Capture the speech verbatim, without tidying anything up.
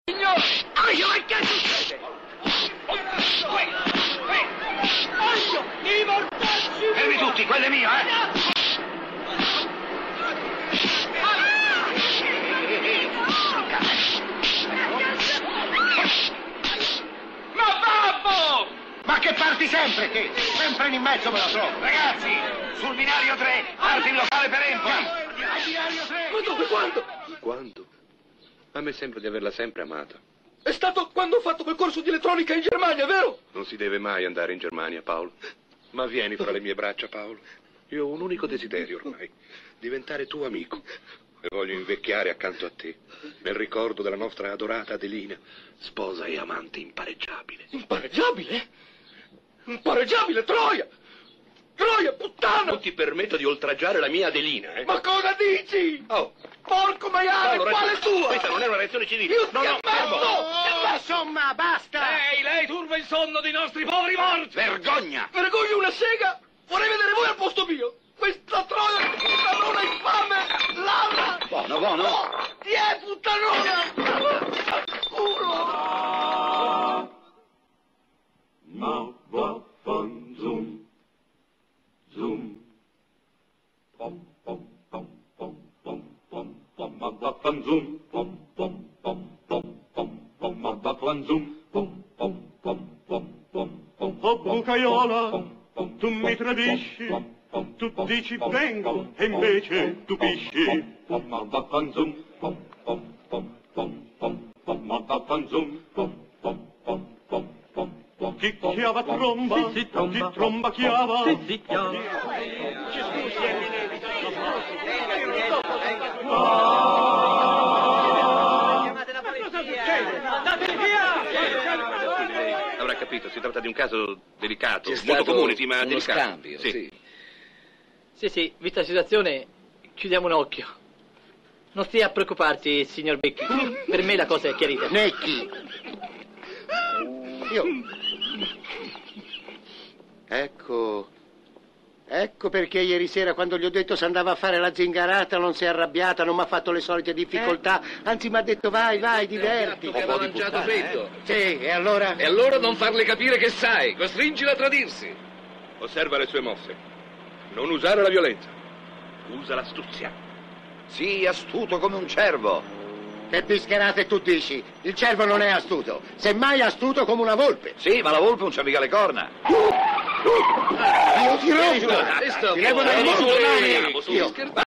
Signore! Aio, ma che succede? Aio, i mortacci! Fermi tutti, quello è mio, eh! Ma babbo! Ma che parti sempre, te? Sempre in mezzo me la trovo. Ragazzi, sul binario tre, parti il locale per Empoli. Al binario tre! Ma dove, quando? Quando? A me sembra di averla sempre amata. È stato quando ho fatto quel corso di elettronica in Germania, vero? Non si deve mai andare in Germania, Paolo. Ma vieni fra le mie braccia, Paolo. Io ho un unico desiderio ormai, diventare tuo amico. E voglio invecchiare accanto a te, nel ricordo della nostra adorata Adelina, sposa e amante impareggiabile. Impareggiabile? Impareggiabile, Troia! Troia, puttana! Non ti permetto di oltraggiare la mia Adelina, eh? Ma cosa dici? Oh! Porco maiale, Paolo, quale ragazzi, tua? questa non è una reazione civile. Io no, ti no, ammazzo! Oh, insomma, basta! Lei, lei turba il sonno dei nostri poveri morti! Vergogna! Vergogna una sega! Vorrei vedere voi al posto mio! Questa troia puttanona infame! Ladra! Buono, buono! Oh, ti è puttanona! Culo! Ma va fan zoom, zoom, pom pom pom pom pom pom pom, ma va fan zoom, pom pom pom pom pom pom, ma va fan zoom, pom pom pom pom pom pom. Oh bucaiola, tu mi tradisci, tu dici vengo e invece tu pisci, ma va fan zoom, pom pom pom pom pom pom, ma va fan zoom, pom pom pom pom pom. Chi chiava tromba, sì, sì, tromba, chi tromba chiava, sì, sì, chiava. Avrà capito, si tratta di un caso delicato, C'è molto stato comune, sì, ma uno delicato. scambio, sì. sì. Sì, sì, vista la situazione, chiudiamo un occhio. Non stia a preoccuparsi, signor Becchi. Per me la cosa è chiarita. Necchi! Io... Ecco... Ecco perché ieri sera quando gli ho detto se andava a fare la zingarata non si è arrabbiata, non mi ha fatto le solite difficoltà, anzi mi ha detto vai, vai, diverti. Che aveva mangiato freddo. Sì, e allora? E allora non farle capire che sai, costringila a tradirsi. Osserva le sue mosse. Non usare la violenza. Usa l'astuzia. Sii astuto come un cervo. Che bischerate tu dici? Il cervo non è astuto, semmai astuto come una volpe. Sì, ma la volpe non c'ha mica le corna. Io ti rompo! Questo Ti levo dalle buono, mani! andiamo, su, Io... scherzo.